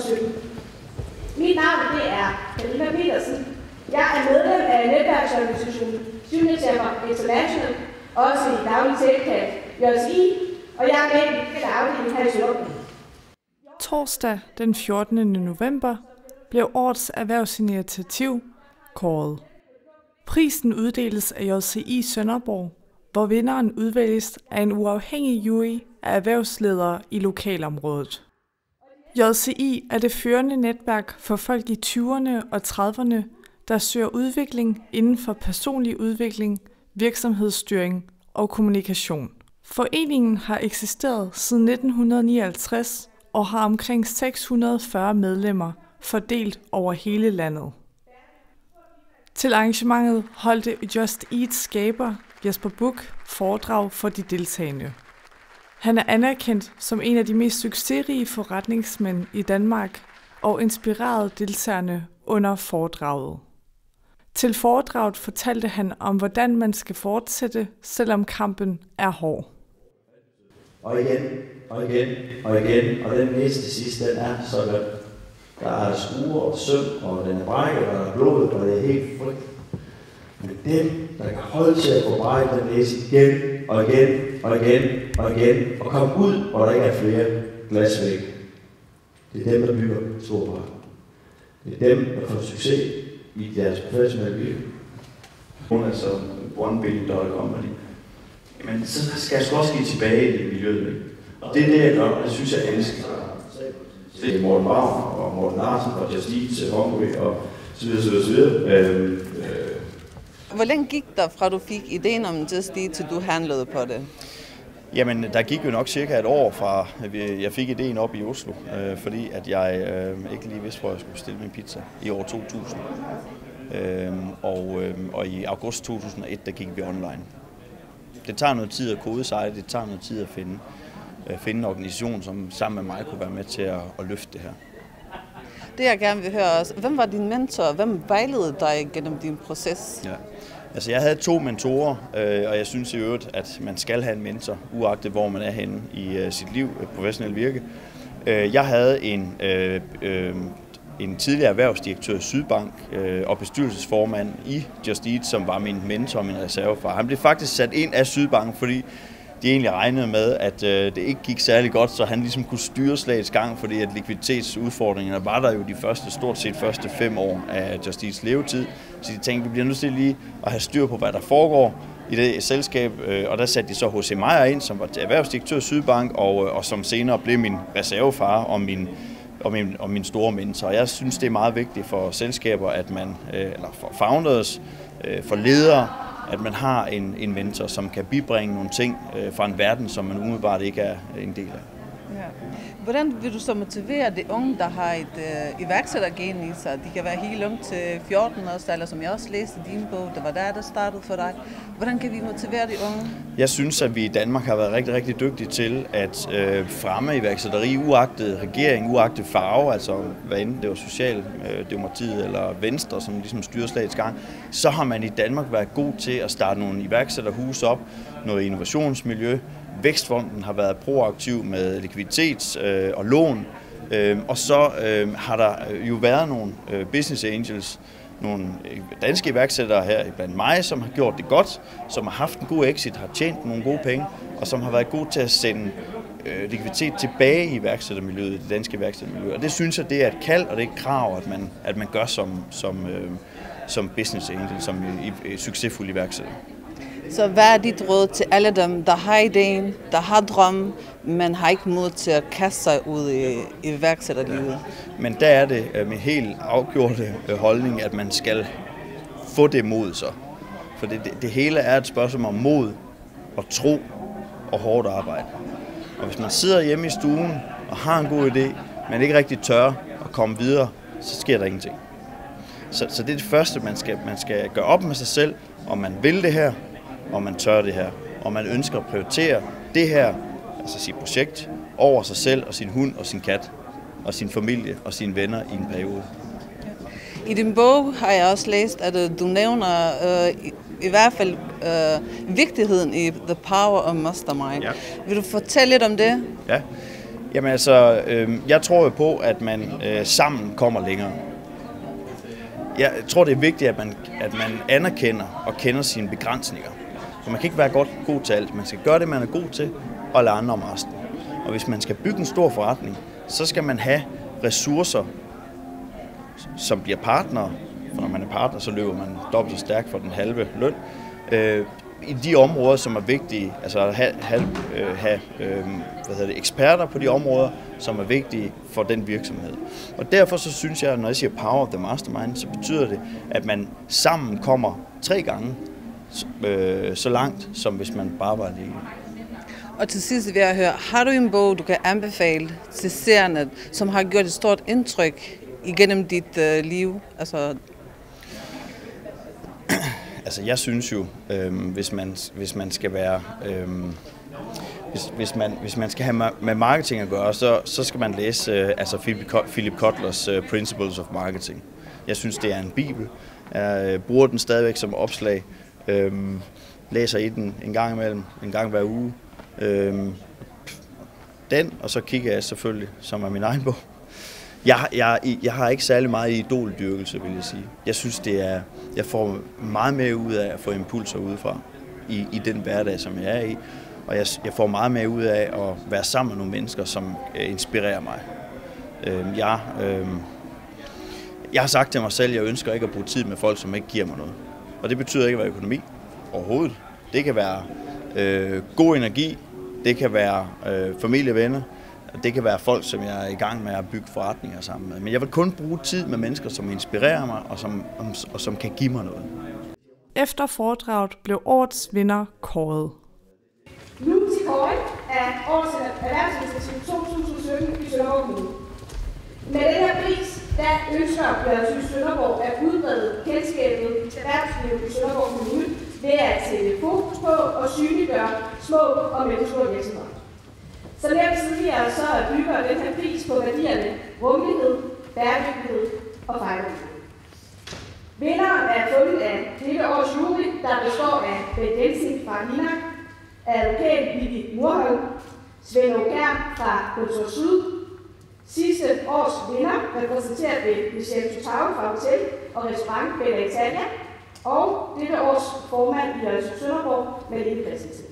2017. Mit navn det er Karina Petersen. Jeg er medlem af netværksorganisationen Syvende International, også i daglig tale kaldt JSI, og jeg er med i den afdeling her i Sønderborg. Torsdag den 14. november blev årets erhvervsinitiativ kåret. Prisen uddeles af JCI Sønderborg, hvor vinderen udvælges af en uafhængig jury af erhvervsledere i lokalområdet. JCI er det førende netværk for folk i 20'erne og 30'erne, der søger udvikling inden for personlig udvikling, virksomhedsstyring og kommunikation. Foreningen har eksisteret siden 1959 og har omkring 640 medlemmer fordelt over hele landet. Til arrangementet holdte Just Eats skaber Jesper Buch foredrag for de deltagende. Han er anerkendt som en af de mest succesrige forretningsmænd i Danmark og inspirerede deltagerne under foredraget. Til foredraget fortalte han om, hvordan man skal fortsætte, selvom kampen er hård. Og igen, og igen, og igen, og den næste til sidst, den er så godt. Der er skruer og søm, og den er brækket, og der er blodet, og det er helt frygt. Men dem, der kan holde til at få brækket den næse igen, og igen, og igen, og igen, og komme ud, hvor der ikke er flere glasvægge. Det er dem, der bygger Storpark. Det er dem, der får succes i deres professionelle liv. Hun er så OneBuilding.com, men så skal jeg sgu også give tilbage i miljøet. Og det er det, jeg gør, og det synes jeg elsker. Det er Morten Bavn og Morten Larsen og Just Eats, Hungry og så videre, så videre. Hvor længe gik der fra du fik ideen om Just Eat, til du handlede på det? Jamen, der gik jo nok cirka et år fra, jeg fik ideen op i Oslo, fordi at jeg ikke lige vidste, hvor jeg skulle bestille min pizza i år 2000. Og i august 2001, der gik vi online. Det tager noget tid at kode sig, det tager noget tid at finde en organisation, som sammen med mig kunne være med til at løfte det her. Det jeg gerne vil høre også, hvem var din mentor? Hvem vejledede dig gennem din proces? Ja. Altså jeg havde 2 mentorer, og jeg synes i øvrigt, at man skal have en mentor, uagtet hvor man er henne i sit liv, professionelt virke. Jeg havde en tidligere erhvervsdirektør i Sydbank og bestyrelsesformand i Just Eat, som var min mentor og min reservefar. Han blev faktisk sat ind af Sydbank, fordi de egentlig regnede med, at det ikke gik særlig godt, så han ligesom kunne styre slagets gang, fordi at likviditetsudfordringerne var der jo stort set første 5 år af Just Eats levetid. Så de tænkte, vi bliver nødt til lige at have styr på, hvad der foregår i det selskab. Og der satte de så H.C. Meyer ind, som var erhvervsdirektør i Sydbank, og som senere blev min reservefar og min store mentor. Jeg synes, det er meget vigtigt for selskaber, at man, eller for founders, for ledere, at man har en mentor, som kan bibringe nogle ting fra en verden, som man umiddelbart ikke er en del af. Ja. Hvordan vil du så motivere de unge, der har et iværksættergen i sig? De kan være helt unge til 14 år, eller som jeg også læste i din bog, det var der startede for dig. Hvordan kan vi motivere de unge? Jeg synes, at vi i Danmark har været rigtig, rigtig dygtige til at fremme iværksætteri, uagtet regering, uagtet farve, altså hvad enten det var Socialdemokratiet eller Venstre, som ligesom styrer slagets gang, så har man i Danmark været god til at starte nogle iværksætterhus op, noget innovationsmiljø. Vækstfonden har været proaktiv med likviditet og lån, og så har der jo været nogle business angels, nogle danske iværksættere her blandt mig, som har gjort det godt, som har haft en god exit, har tjent nogle gode penge, og som har været gode til at sende likviditet tilbage i iværksættermiljøet, det danske iværksættermiljø. Og det synes jeg, det er et kald, og det er et krav, at man gør som business angel, som succesfuld iværksætter. Så hvad er dit råd til alle dem, der har ideen, der har drømmen, men har ikke mod til at kaste sig ud i iværksætterlivet? Ja. Men der er det min helt afgjorte holdning, at man skal få det mod så. For det hele er et spørgsmål om mod og tro og hårdt arbejde. Og hvis man sidder hjemme i stuen og har en god idé, men ikke rigtig tør at komme videre, så sker der ingenting. Så det er det første, man skal gøre op med sig selv, om man vil det her, om man tør det her, og man ønsker at prioritere det her, altså sit projekt, over sig selv og sin hund og sin kat, og sin familie og sine venner i en periode. I din bog har jeg også læst, at du nævner i hvert fald vigtigheden i The Power of Mastermind. Ja. Vil du fortælle lidt om det? Ja. Jamen altså, jeg tror jo på, at man sammen kommer længere. Jeg tror, det er vigtigt, at man anerkender og kender sine begrænsninger. For man kan ikke være god til alt. Man skal gøre det, man er god til, og lade andre om resten. Og hvis man skal bygge en stor forretning, så skal man have ressourcer, som bliver partnere. For når man er partner, så løber man dobbelt så stærkt for den halve løn. I de områder, som er vigtige, altså at have eksperter på de områder, som er vigtige for den virksomhed. Og derfor så synes jeg, når jeg siger power of the mastermind, så betyder det, at man sammen kommer 3 gange så langt, som hvis man bare var alene. Og til sidst vil jeg høre, har du en bog, du kan anbefale til seerne, som har gjort et stort indtryk igennem dit liv? Altså jeg synes jo, hvis man skal være, hvis man skal have med marketing at gøre, så skal man læse Philip Kotlers Principles of Marketing. Jeg synes det er en bibel. Jeg bruger den stadigvæk som opslag. Læser i den en gang hver uge. Den, og så kigger jeg selvfølgelig, som er min egen bog. Jeg har ikke særlig meget idoldyrkelse, vil jeg sige. Jeg synes, jeg får meget mere ud af at få impulser udefra i den hverdag, som jeg er i. Og jeg får meget mere ud af at være sammen med nogle mennesker, som inspirerer mig. Jeg har sagt til mig selv, at jeg ønsker ikke at bruge tid med folk, som ikke giver mig noget. Og det betyder ikke at være økonomi overhovedet. Det kan være god energi, det kan være familie og venner, det kan være folk, som jeg er i gang med at bygge forretninger sammen med. Men jeg vil kun bruge tid med mennesker, som inspirerer mig og som kan give mig noget. Efter foredraget blev årets vinder kåret. Nu til kåring af årets erhvervsinitiativ 2017 i Sønderborg Kommune. Med den her pris, der ønsker Bjørnsø Sønderborg at udbrede kendskabet til erhvervslivet i Sønderborg Kommune ved at sætte fokus på og synliggøre små og mellemstore virksomheder. Som nævnt tidligere, så bygger den her pris på værdierne rummelighed, bæredygtighed og fejlbarhed. Vinderen er fundet af dette års jury, der består af Bent Jensen fra Linak, advokat Vivi Murholm, Svend Aukjær fra Kultur Syd, sidste års vinder repræsenteret ved Michel Tutau fra Hotel og Restaurant Bella Italia, og dette års formand i Jørgen Sønderborg, Malene Christensen.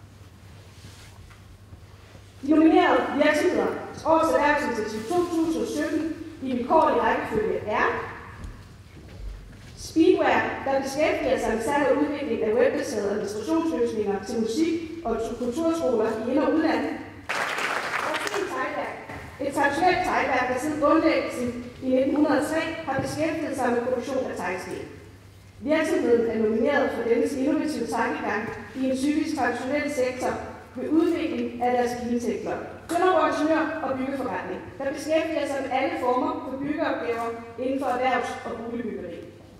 De nominerede virksomheder års erhvervsinitiativ 2017 i vilkårlig rækkefølge er Speedware, der beskæftiger sig med salg og udvikling af webbaserede administrationsløsninger til musik- og kulturskoler i ind- og udland. Og Teglværk, et traditionelt teglværk, der siden grundlæggelsen i 1903 har beskæftiget sig med produktion af teglsten. Virksomheden er nomineret for dennes innovative tankegang i en typisk traditionel sektor ved udvikling af deres biltekler. Sønderborg Ingeniør og Byggeforretning, der beskæftiger sig med alle former for byggeopgaver inden for erhvervs- og boligbyggeri.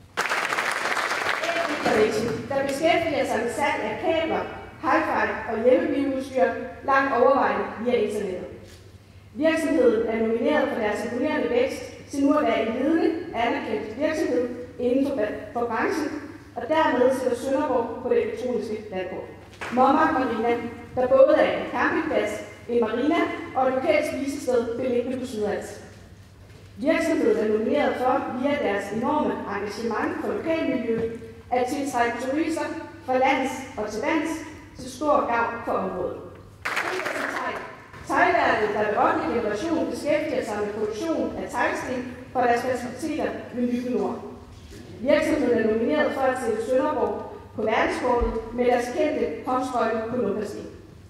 Der beskæftiger sig med salg af kabler, hi-fi og hjemmebyggeudstyr langt overvejende via internettet. Virksomheden er nomineret for deres imponerende vækst til nu at være en ledende, anerkendt virksomhed inden for branchen, og dermed sætter Sønderborg på det elektroniske landkort. Mommark Marina, der både er en campingplads, en marina og et lokalt spisested beliggende på Sydals. Virksomheden er nomineret for, via deres enorme engagement for lokalmiljøet, at tiltrække turister fra lands og til vands til stor gavn for området. Teglværket, der ved 8. generation beskæftiger sig med produktion af teglsten fra deres faciliteter ved Lykke Nord. Virksomheden er nomineret for at sætte Sønderborg på verdenskortet med deres kendte håndstrøjle på Lumpersten.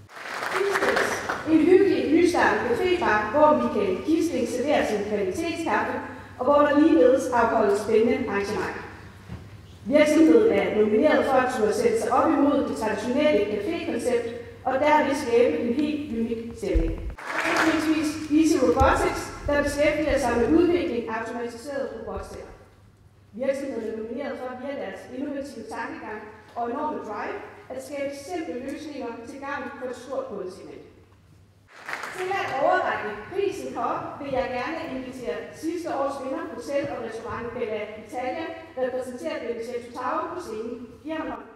En hyggelig, nystartet cafébar, hvor Michael Gisling serverer sin kvalitetskaffe, og hvor der ligeledes afholdes spændende arrangementer. Virksomheden er nomineret for at turde sætte sig op imod det traditionelle café-koncept, og derved skabe en helt unik stemning. Eksempelvis Easy Robotics, der beskæftiger sig med udvikling af automatiserede robotstænder. Virksomheden er nomineret for via deres innovative tankegang og enorme drive at skabe simple løsninger til gavn for et stort kundesegment. Til at overrække prisen herop vil jeg gerne invitere sidste års vinder Hotel og Restaurant Bella Italia, repræsenteret ved Michel Tutau på scenen. Giv ham hånd.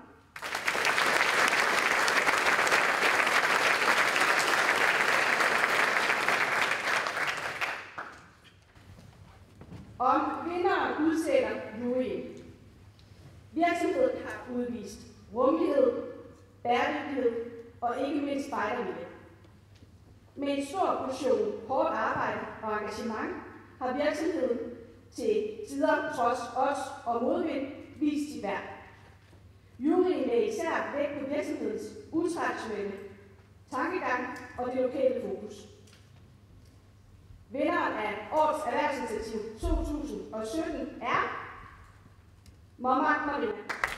spejdervilje. Med en stor portion hårdt arbejde og engagement har virksomheden til tider trods os og modvind vist sit værd. Juryen lagde især vægt på virksomhedens utraditionelle tankegang og det lokale fokus. Vinderen af årets erhvervsinitiativ 2017 er Mommark Marina.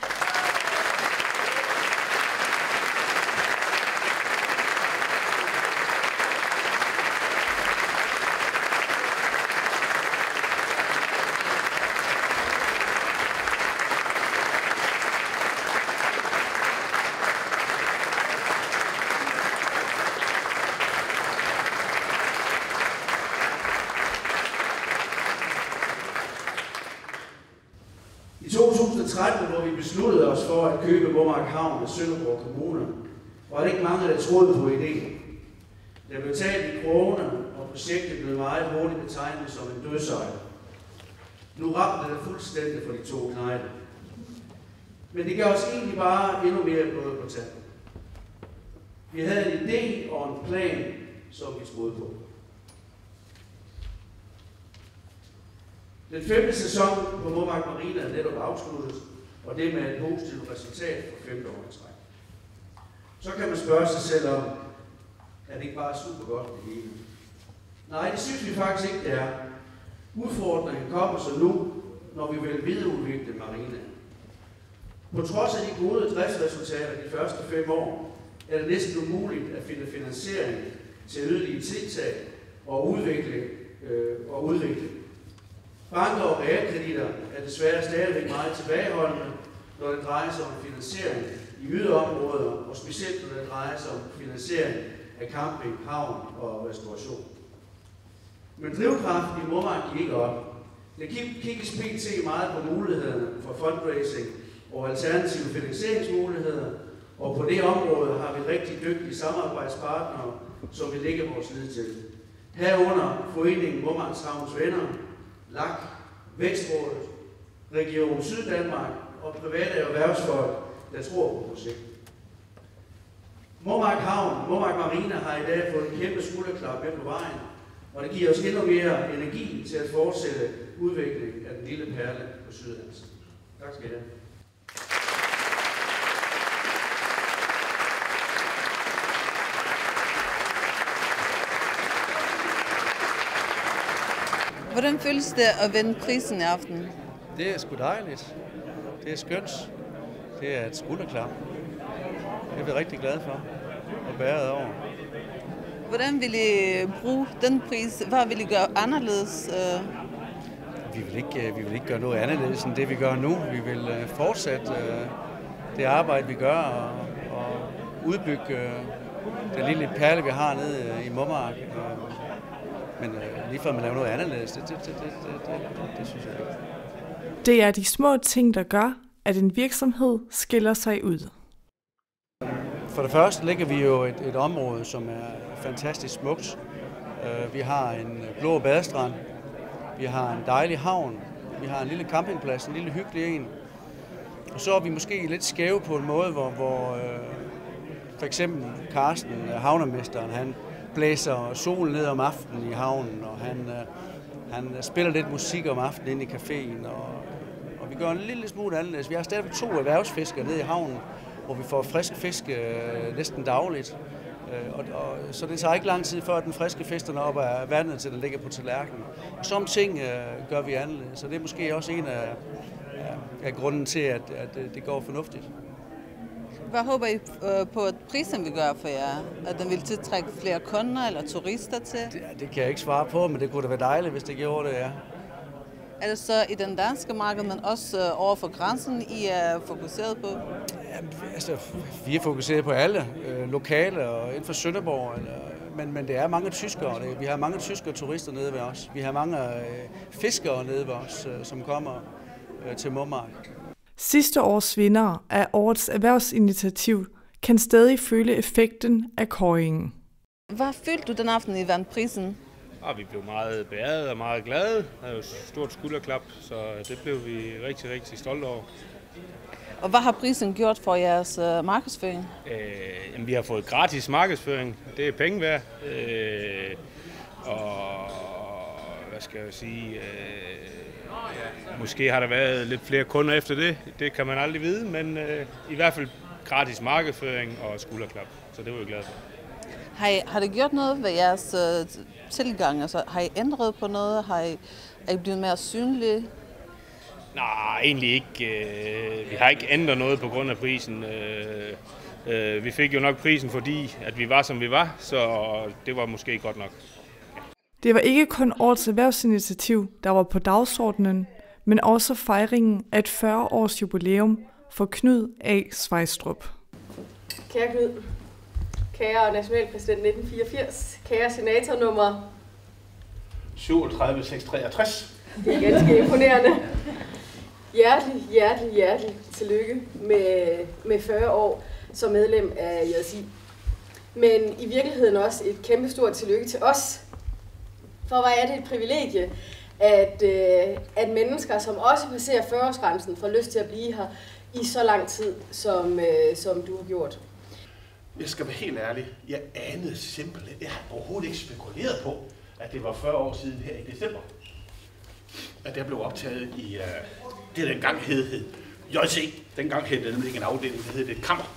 I 2013, hvor vi besluttede os for at købe Mommark Havn af Sønderborg Kommune, var det ikke mange, der troede på ideen. Der blev talt i krogene, og projektet blev meget hurtigt betegnet som en dødsejr. Nu ramte det fuldstændig for de to knejder. Men det gav os egentlig bare endnu mere blod på tanden. Vi havde en idé og en plan, som vi troede på. Den 5. sæson på Mommark Marina er netop afsluttet, og det med et positivt resultat for 5. år i træk. Så kan man spørge sig selv om, er det ikke bare super godt det hele? Nej, det synes vi faktisk ikke, det er. Udfordringen kommer så nu, når vi vil videreudvikle marinaen. På trods af de gode driftsresultater de første 5 år, er det næsten umuligt at finde finansiering til yderligere tiltag og udvikling. Banker og realkreditter er desværre stadigvæk meget tilbageholdende, når det drejer sig om finansiering i yderområder, og specielt når det drejer sig om finansiering af camping, havn og restauration. Men drivkraften i Mommark gik ikke op. Det kigges pt. Meget på mulighederne for fundraising og alternative finansieringsmuligheder, og på det område har vi rigtig dygtige samarbejdspartnere, som vi lægger vores lid til. Herunder Foreningen Mommarks Havns Venner, LAK, Vækstrådet, Region Syddanmark og private erhvervsfolk, der tror på projektet. Mommark Havn, Mommark Marina har i dag fået en kæmpe skulderklap med på vejen, og det giver os endnu mere energi til at fortsætte udviklingen af den lille perle på Syddansk. Tak skal I have. Hvordan føles det at vinde prisen i aften? Det er sgu dejligt. Det er skønt. Det er et skulderklap. Det er vi rigtig glade for at bære over. Hvordan vil I bruge den pris? Hvad vil I gøre anderledes? Vi vil ikke gøre noget anderledes end det, vi gør nu. Vi vil fortsætte det arbejde, vi gør, og udbygge den lille perle, vi har nede i Mommark. Men lige før man laver noget anderledes, det synes jeg ikke. Det er de små ting, der gør, at en virksomhed skiller sig ud. For det første ligger vi jo et område, som er fantastisk smukt. Vi har en blå badestrand, vi har en dejlig havn, vi har en lille campingplads, en lille hyggelig en. Og så er vi måske lidt skæve på en måde, hvor for eksempel Carsten, havnemesteren, han blæser solen ned om aftenen i havnen, og han spiller lidt musik om aftenen inde i caféen, og vi gør en lille smule anderledes. Vi har stadigvæk 2 erhvervsfiskere nede i havnen, hvor vi får frisk fisk næsten dagligt. Så det tager ikke lang tid før, at den friske fisk er op af vandet, til den ligger på tallerkenen. Og sådan ting gør vi anderledes, så det er måske også en af grunden til, at det går fornuftigt. Hvad håber I på, at prisen vil gøre for jer? At den vil tiltrække flere kunder eller turister til? Det kan jeg ikke svare på, men det kunne da være dejligt, hvis det gjorde det, ja. Er det så i den danske marked, men også over for grænsen, I er fokuseret på? Altså, vi er fokuseret på alle lokale og inden for Sønderborg, men det er mange tyskere. Vi har mange tyskere turister nede ved os. Vi har mange fiskere nede ved os, som kommer til Mommark. Sidste års vinder af årets erhvervsinitiativ kan stadig føle effekten af kåringen. Hvad følte du den aften, I vandt prisen? Vi blev meget beæret og meget glade. Det er jo et stort skulderklap, så det blev vi rigtig, rigtig stolte over. Og hvad har prisen gjort for jeres markedsføring? Vi har fået gratis markedsføring. Det er penge værd. Og hvad skal jeg sige? Måske har der været lidt flere kunder efter det. Det kan man aldrig vide, men i hvert fald gratis markedsføring og skulderklap. Så det var jeg glad for. Har det gjort noget ved jeres tilgang? Altså, har I ændret på noget? Er I blevet mere synlige? Nej, egentlig ikke. Vi har ikke ændret noget på grund af prisen. Vi fik jo nok prisen, fordi at vi var, som vi var, så det var måske godt nok. Det var ikke kun årets erhvervsinitiativ, der var på dagsordenen, men også fejringen af et 40-års jubilæum for Knud A. Svejstrup. Kære Knud, kære nationalpræsident 1984, kære senator nummer 37663. Det er ganske imponerende. Hjertelig tillykke med 40 år som medlem af JSI. Men i virkeligheden også et kæmpe stort tillykke til os. For hvor er det et privilegie, at mennesker, som også passerer 40-årsgrænsen, får lyst til at blive her i så lang tid, som du har gjort. Jeg skal være helt ærlig. Jeg anede simpelthen, jeg har overhovedet ikke spekuleret på, at det var 40 år siden her i december. At det blev optaget i, det dengang hed JC. Dengang hed det nemlig ikke en afdeling, det hed det et kammer.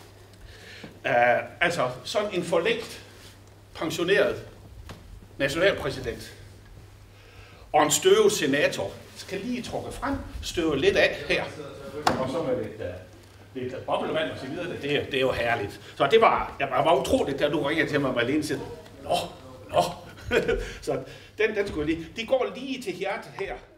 Altså sådan en forlængt pensioneret nationalpræsident og en støvet senator skal lige trukke frem, støve lidt af her, og så med lidt boblevand og så videre. Det er jo herligt. Så det jeg var utroligt, da du ringede til mig, Marlene, siger, nå. Så den skulle lige. De går lige til hjertet her.